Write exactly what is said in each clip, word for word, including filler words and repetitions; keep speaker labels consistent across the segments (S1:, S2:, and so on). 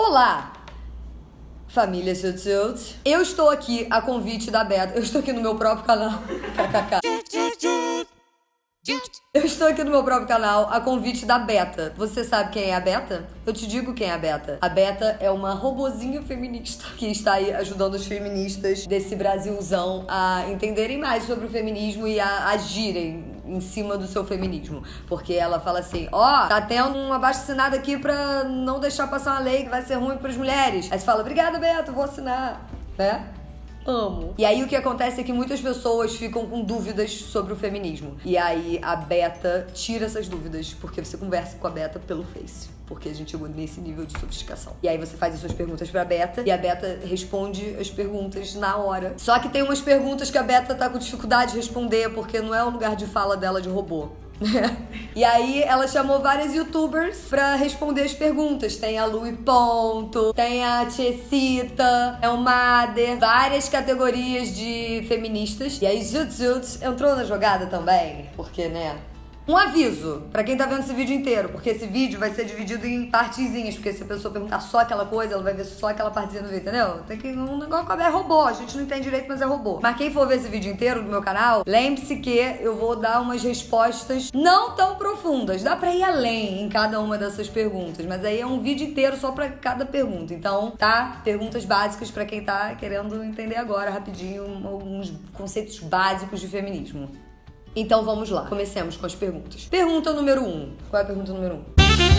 S1: Olá, família Zut. Eu estou aqui a convite da Beta. Eu estou aqui no meu próprio canal. Eu estou aqui no meu próprio canal a convite da Beta. Você sabe quem é a Beta? Eu te digo quem é a Beta. A Beta é uma robozinha feminista que está aí ajudando os feministas desse Brasilzão a entenderem mais sobre o feminismo e a agirem em cima do seu feminismo. Porque ela fala assim, ó, oh, tá tendo um abaixo-assinado aqui pra não deixar passar uma lei que vai ser ruim pras mulheres. Aí você fala, obrigada, Beta, vou assinar, né? Amo. E aí o que acontece é que muitas pessoas ficam com dúvidas sobre o feminismo. E aí a Beta tira essas dúvidas, porque você conversa com a Beta pelo Face. Porque a gente chegou nesse nível de sofisticação. E aí você faz as suas perguntas pra Beta e a Beta responde as perguntas na hora. Só que tem umas perguntas que a Beta tá com dificuldade de responder, porque não é o lugar de fala dela de robô. E aí ela chamou várias youtubers pra responder as perguntas. Tem a Lui Ponto, tem a Tchecita, é o Mader, várias categorias de feministas. E aí Zut Zut entrou na jogada também, porque, né? Um aviso pra quem tá vendo esse vídeo inteiro, porque esse vídeo vai ser dividido em partezinhas, porque se a pessoa perguntar só aquela coisa, ela vai ver só aquela partezinha do vídeo, entendeu? Tem que um negócio que é robô, a gente não entende direito, mas é robô. Mas quem for ver esse vídeo inteiro do meu canal, lembre-se que eu vou dar umas respostas não tão profundas. Dá pra ir além em cada uma dessas perguntas, mas aí é um vídeo inteiro só pra cada pergunta. Então, tá? Perguntas básicas pra quem tá querendo entender agora, rapidinho, alguns conceitos básicos de feminismo. Então vamos lá, comecemos com as perguntas. Pergunta número um. Qual é a pergunta número um?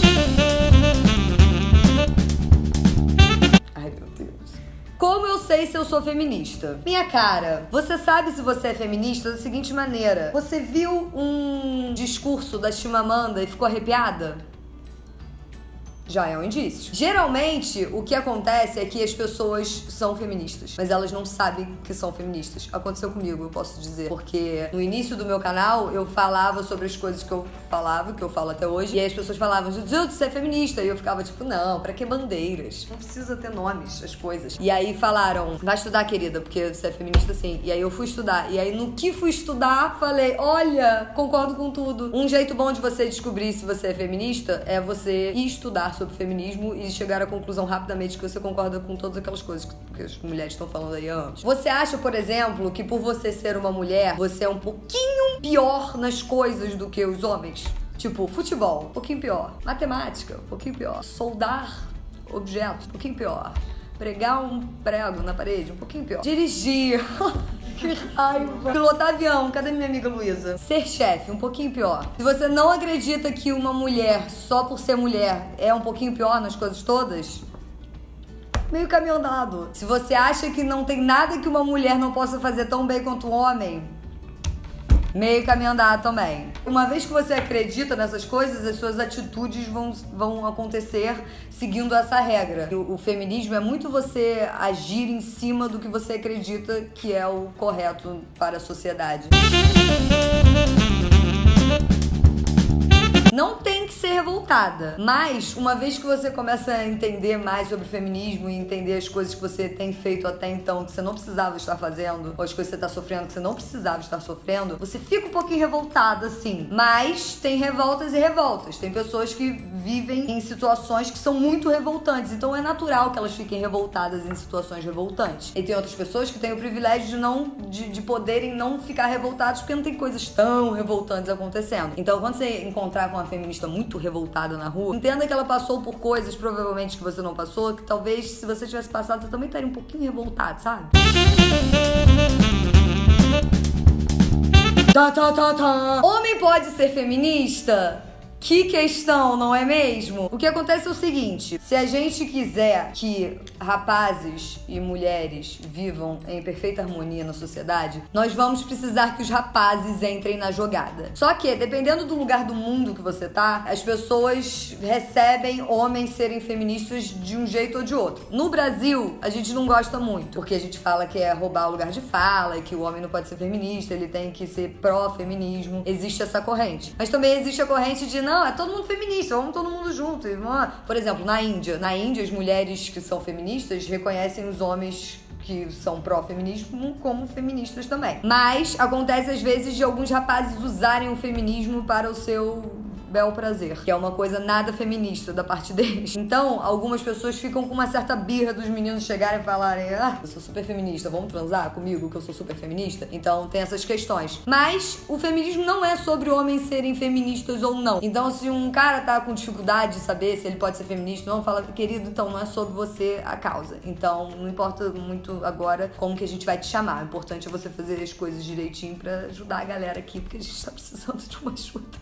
S1: Ai, meu Deus. Como eu sei se eu sou feminista? Minha cara, você sabe se você é feminista da seguinte maneira. Você viu um discurso da Chimamanda e ficou arrepiada? Já é um indício. Geralmente, o que acontece é que as pessoas são feministas, mas elas não sabem que são feministas. Aconteceu comigo, eu posso dizer. Porque no início do meu canal, eu falava sobre as coisas que eu falava, que eu falo até hoje, e aí as pessoas falavam, Jujutsu, você é feminista? E eu ficava tipo, não, pra que bandeiras? Não precisa ter nomes, as coisas. E aí falaram, vai estudar, querida, porque você é feminista sim. E aí eu fui estudar. E aí no que fui estudar, falei, olha, concordo com tudo. Um jeito bom de você descobrir se você é feminista é você ir estudar sobre feminismo e chegar à conclusão rapidamente que você concorda com todas aquelas coisas que as mulheres estão falando aí antes. Você acha, por exemplo, que por você ser uma mulher, você é um pouquinho pior nas coisas do que os homens? Tipo, futebol, um pouquinho pior. Matemática, um pouquinho pior. Soldar objetos, um pouquinho pior. Pregar um prego na parede, um pouquinho pior. Dirigir... Que raiva. Pilotar avião, cadê minha amiga Luísa? Ser chefe, um pouquinho pior. Se você não acredita que uma mulher, só por ser mulher, é um pouquinho pior nas coisas todas, meio caminho andado. Se você acha que não tem nada que uma mulher não possa fazer tão bem quanto um homem, meio caminho andado também. Uma vez que você acredita nessas coisas, as suas atitudes vão, vão acontecer seguindo essa regra. O, o feminismo é muito você agir em cima do que você acredita que é o correto para a sociedade. Não tem que ser revoltada, mas uma vez que você começa a entender mais sobre o feminismo e entender as coisas que você tem feito até então, que você não precisava estar fazendo, ou as coisas que você está sofrendo que você não precisava estar sofrendo, você fica um pouquinho revoltada, sim. Mas tem revoltas e revoltas. Tem pessoas que vivem em situações que são muito revoltantes, então é natural que elas fiquem revoltadas em situações revoltantes. E tem outras pessoas que têm o privilégio de não de, de poderem não ficar revoltadas porque não tem coisas tão revoltantes acontecendo. Então quando você encontrar com uma feminista muito revoltada na rua, entenda que ela passou por coisas, provavelmente, que você não passou, que talvez, se você tivesse passado, você também estaria um pouquinho revoltado, sabe? Tá, tá, tá, tá. Homem pode ser feminista? Que questão, não é mesmo? O que acontece é o seguinte, se a gente quiser que rapazes e mulheres vivam em perfeita harmonia na sociedade, nós vamos precisar que os rapazes entrem na jogada. Só que, dependendo do lugar do mundo que você tá, as pessoas recebem homens serem feministas de um jeito ou de outro. No Brasil, a gente não gosta muito, porque a gente fala que é roubar o lugar de fala, e que o homem não pode ser feminista, ele tem que ser pró-feminismo. Existe essa corrente. Mas também existe a corrente de não, é todo mundo feminista, vamos todo mundo junto. Por exemplo, na Índia, na Índia as mulheres que são feministas reconhecem os homens que são pró-feminismo como feministas também. Mas acontece às vezes de alguns rapazes usarem o feminismo para o seu bel prazer, que é uma coisa nada feminista da parte deles. Então, algumas pessoas ficam com uma certa birra dos meninos chegarem e falarem: ah, eu sou super feminista, vamos transar comigo que eu sou super feminista? Então, tem essas questões. Mas o feminismo não é sobre homens serem feministas ou não. Então, se um cara tá com dificuldade de saber se ele pode ser feminista, não fala: querido, então não é sobre você a causa. Então, não importa muito agora como que a gente vai te chamar. O importante é você fazer as coisas direitinho pra ajudar a galera aqui, porque a gente tá precisando de uma ajuda.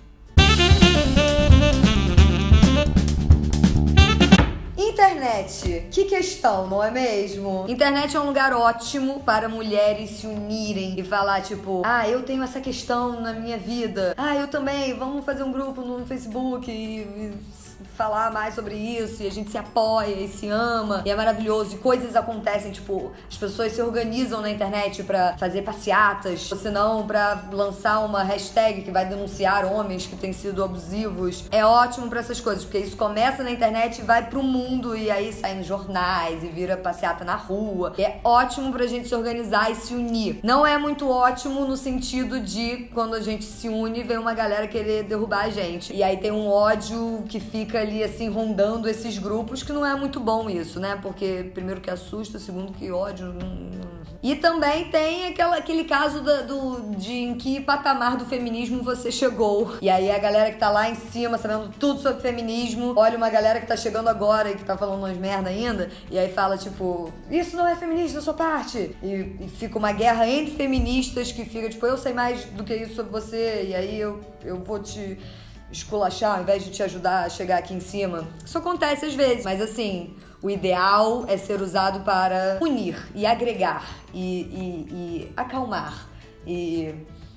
S1: Internet, que questão, não é mesmo? Internet é um lugar ótimo para mulheres se unirem e falar tipo: ah, eu tenho essa questão na minha vida, ah, eu também, vamos fazer um grupo no Facebook e, e falar mais sobre isso, e a gente se apoia e se ama, e é maravilhoso, e coisas acontecem, tipo, as pessoas se organizam na internet pra fazer passeatas, ou se não, pra lançar uma hashtag que vai denunciar homens que têm sido abusivos. É ótimo pra essas coisas, porque isso começa na internet e vai pro mundo, e aí sai nos jornais, e vira passeata na rua. E é ótimo pra gente se organizar e se unir. Não é muito ótimo no sentido de, quando a gente se une, vem uma galera querer derrubar a gente. E aí tem um ódio que fica ali, assim, rondando esses grupos, que não é muito bom isso, né? Porque, primeiro, que assusta, segundo, que ódio. E também tem aquela, aquele caso da, do, de em que patamar do feminismo você chegou. E aí a galera que tá lá em cima, sabendo tudo sobre feminismo, olha uma galera que tá chegando agora e que tá falando umas merda ainda, e aí fala, tipo, isso não é feminista da sua parte. E, e fica uma guerra entre feministas que fica, tipo, eu sei mais do que isso sobre você, e aí eu, eu vou te esculachar ao invés de te ajudar a chegar aqui em cima. Isso acontece às vezes, mas assim, o ideal é ser usado para unir e agregar e, e, e acalmar e...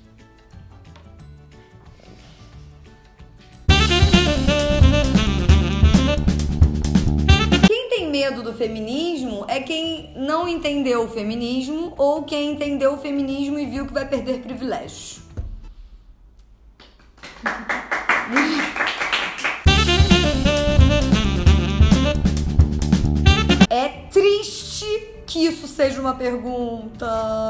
S1: Quem tem medo do feminismo é quem não entendeu o feminismo ou quem entendeu o feminismo e viu que vai perder privilégios. É triste que isso seja uma pergunta.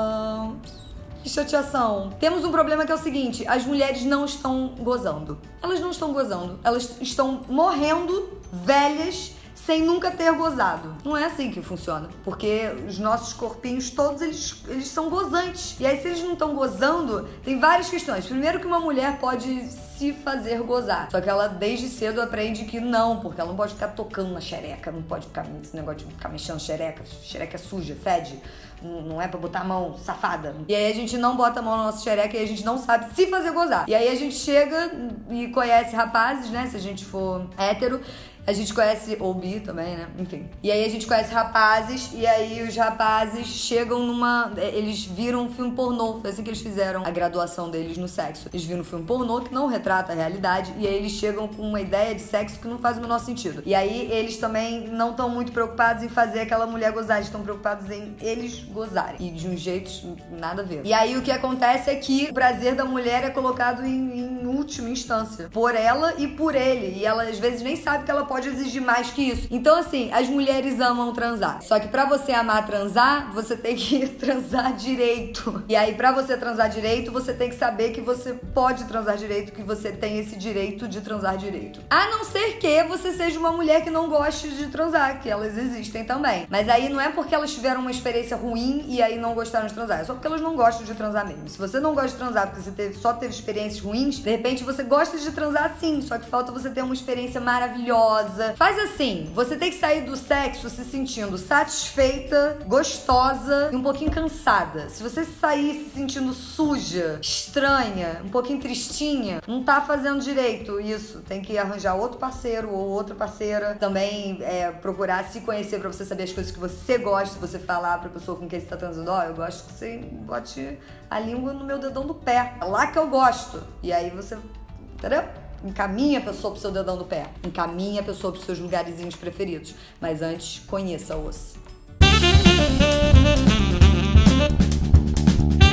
S1: Que chateação. Temos um problema que é o seguinte: as mulheres não estão gozando. Elas não estão gozando. Elas estão morrendo velhas sem nunca ter gozado. Não é assim que funciona. Porque os nossos corpinhos todos, eles, eles são gozantes. E aí, se eles não estão gozando, tem várias questões. Primeiro, que uma mulher pode se fazer gozar. Só que ela, desde cedo, aprende que não, porque ela não pode ficar tocando na xereca, não pode ficar esse negócio de ficar mexendo xereca. Xereca é suja, fede. Não é pra botar a mão, safada. E aí a gente não bota a mão na nossa xereca e a gente não sabe se fazer gozar. E aí a gente chega e conhece rapazes, né? Se a gente for hétero, a gente conhece, ou bi também, né? Enfim. E aí a gente conhece rapazes, e aí os rapazes chegam numa... Eles viram um filme pornô. Foi assim que eles fizeram a graduação deles no sexo. Eles viram um filme pornô que não retrata a realidade, e aí eles chegam com uma ideia de sexo que não faz o menor sentido. E aí eles também não estão muito preocupados em fazer aquela mulher gozar, eles estão preocupados em eles gozarem. E de um jeito nada a ver. E aí o que acontece é que o prazer da mulher é colocado em, em última instância. Por ela e por ele. E ela às vezes nem sabe que ela pode exigir mais que isso. Então, assim, as mulheres amam transar. Só que pra você amar transar, você tem que transar direito. E aí, pra você transar direito, você tem que saber que você pode transar direito, que você tem esse direito de transar direito. A não ser que você seja uma mulher que não goste de transar, que elas existem também. Mas aí não é porque elas tiveram uma experiência ruim e aí não gostaram de transar. É só porque elas não gostam de transar mesmo. Se você não gosta de transar porque você teve, só teve experiências ruins, de repente você gosta de transar sim, só que falta você ter uma experiência maravilhosa. Faz assim, você tem que sair do sexo se sentindo satisfeita, gostosa e um pouquinho cansada. Se você sair se sentindo suja, estranha, um pouquinho tristinha, não tá fazendo direito isso. Tem que arranjar outro parceiro ou outra parceira. Também é, procurar se conhecer pra você saber as coisas que você gosta. Você falar pra pessoa com quem você tá transando: ó, oh, eu gosto que você bote a língua no meu dedão do pé. É lá que eu gosto. E aí você... Entendeu? Encaminha a pessoa pro seu dedão do pé. Encaminha a pessoa pros seus lugarzinhos preferidos. Mas antes, conheça-os.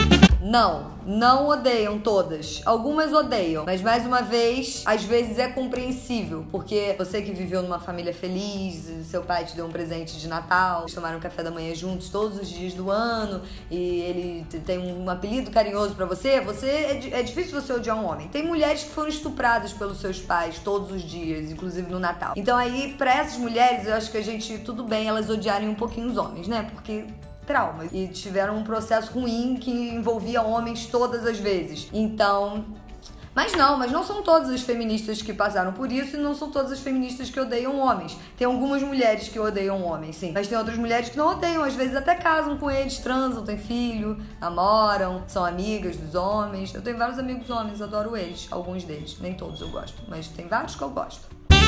S1: Não, não odeiam todas. Algumas odeiam, mas mais uma vez, às vezes é compreensível, porque você que viveu numa família feliz, seu pai te deu um presente de Natal, eles tomaram café da manhã juntos todos os dias do ano e ele tem um apelido carinhoso pra você, você é, é difícil você odiar um homem. Tem mulheres que foram estupradas pelos seus pais todos os dias, inclusive no Natal. Então aí, pra essas mulheres, eu acho que a gente, tudo bem elas odiarem um pouquinho os homens, né? Porque trauma. E tiveram um processo ruim que envolvia homens todas as vezes. Então... Mas não, mas não são todas as feministas que passaram por isso e não são todas as feministas que odeiam homens. Tem algumas mulheres que odeiam homens, sim. Mas tem outras mulheres que não odeiam, às vezes até casam com eles, transam, têm filho, namoram, são amigas dos homens. Eu tenho vários amigos homens, adoro eles, alguns deles. Nem todos eu gosto, mas tem vários que eu gosto.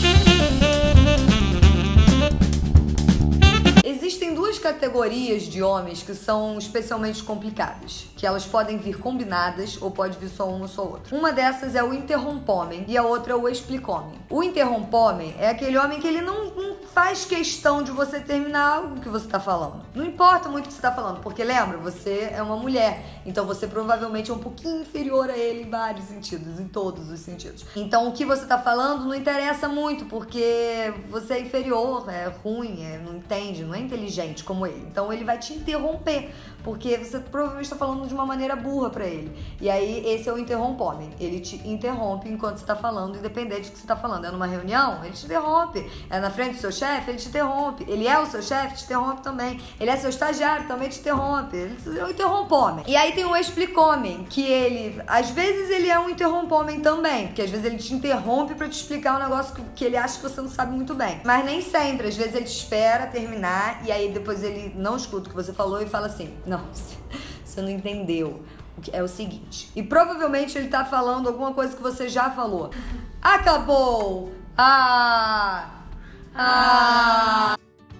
S1: Existem duas categorias de homens que são especialmente complicadas, que elas podem vir combinadas ou pode vir só um ou só outro. Uma dessas é o interrompomem e a outra é o explicomem. O interrompomem é aquele homem que ele não, não faz questão de você terminar algo que você tá falando. Não importa muito o que você tá falando, porque lembra, você é uma mulher, então você provavelmente é um pouquinho inferior a ele em vários sentidos, em todos os sentidos. Então o que você tá falando não interessa muito, porque você é inferior, é ruim, é, não entende, não é inteligente como ele. Então ele vai te interromper, porque você provavelmente está falando de uma maneira burra pra ele. E aí esse é o interrompomem. Ele te interrompe enquanto você tá falando, independente do que você tá falando. É numa reunião, ele te interrompe. É na frente do seu chefe, ele te interrompe. Ele é o seu chefe, te interrompe também. Ele é seu estagiário, também te interrompe. Ele é um interrompomem. E aí tem o explicomem, que ele, às vezes ele é um interrompomem também, porque às vezes ele te interrompe pra te explicar um negócio que, que ele acha que você não sabe muito bem. Mas nem sempre. Às vezes ele te espera terminar e aí depois ele não escuta o que você falou e fala assim, não, você não entendeu. É o seguinte. E provavelmente ele tá falando alguma coisa que você já falou. Acabou! Ah! Ah!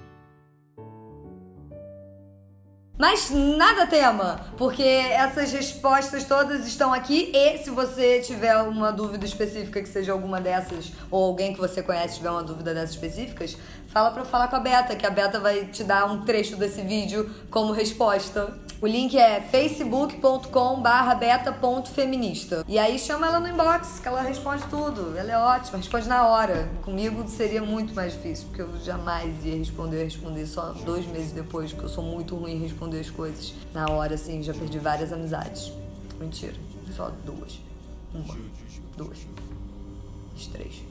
S1: Mas nada tema, porque essas respostas todas estão aqui e se você tiver uma dúvida específica que seja alguma dessas ou alguém que você conhece tiver uma dúvida dessas específicas, fala pra eu falar com a Beta, que a Beta vai te dar um trecho desse vídeo como resposta. O link é facebook ponto com barra beta ponto feminista. E aí chama ela no inbox, que ela responde tudo. Ela é ótima, responde na hora. Comigo seria muito mais difícil, porque eu jamais ia responder, eu ia responder só dois meses depois, porque eu sou muito ruim em responder as coisas. Na hora, assim, já perdi várias amizades. Mentira, só duas. Uma, duas, três.